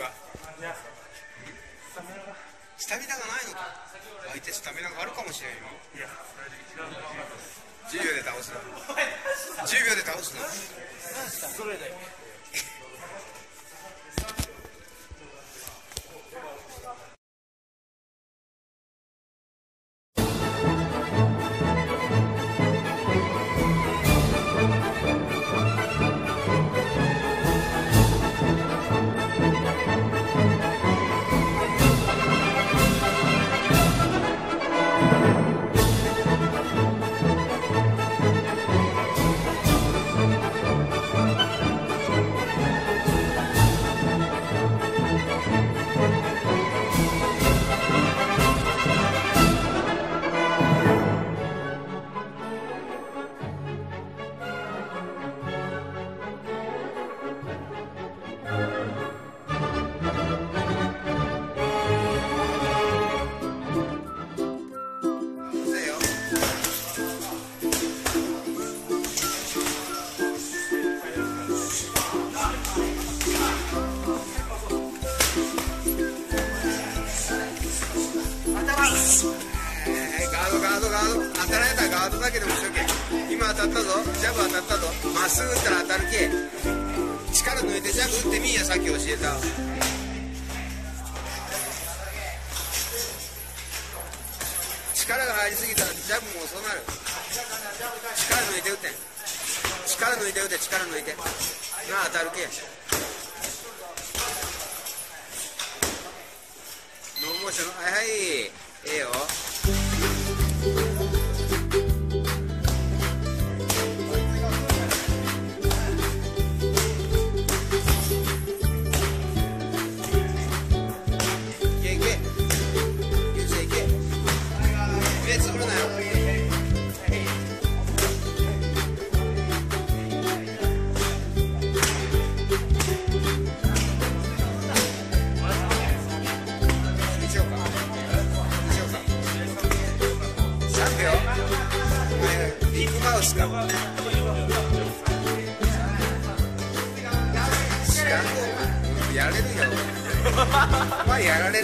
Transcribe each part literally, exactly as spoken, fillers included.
か。スタミナがないのか。相手スタミナがあるかもしれんよ。じゅうびょうで倒すの。じゅうびょうで倒すの。 それで当たられたらガードだけでもしとけ。今当たったぞ、ジャブ当たったぞ。まっすぐ打ったら当たるけ。力抜いてジャブ打ってみんや。さっき教えた。力が入りすぎたらジャブもそうなる。力抜いて打ってん。力抜いて打て。力抜いてなあ、当たるけ。ノーモーション。はいはい、ええよ。マウスか。知らんのやれるよ。お前やられれ。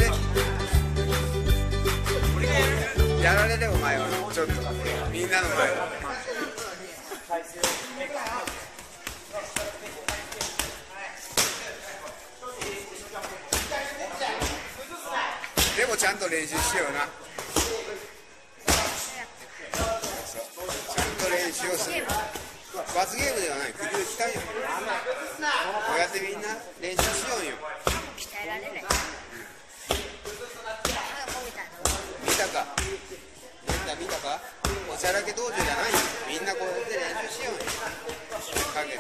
やられれお前は。ちょっとみんなの前は。でもちゃんと練習しような。練習をする。罰ゲームではない。首を鍛えよう。こうやってみんな練習しようよ。 鍛えられない。 見たか。みんな見たか。おちゃらけ道場じゃないよ。みんなこうやって練習しようよ。かけて。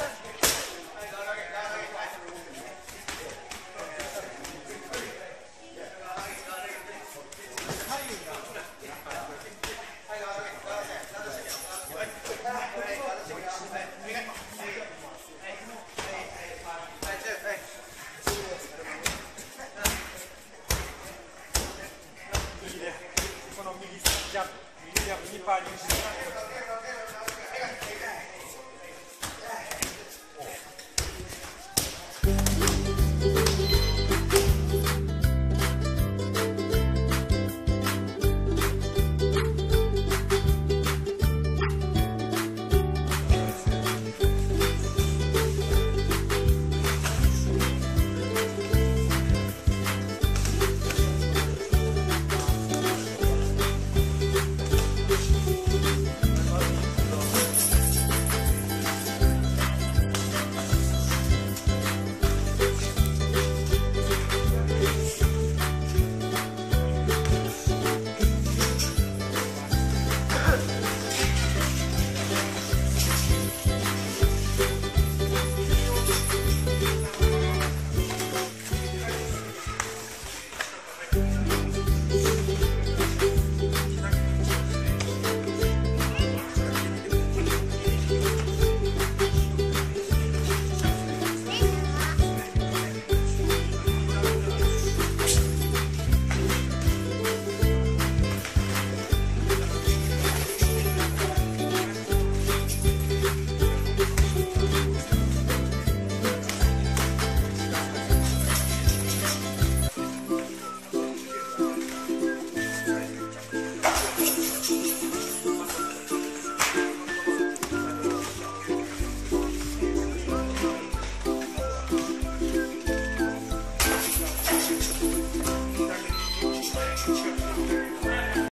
ジャンプ、右ジャンプ、右パーに。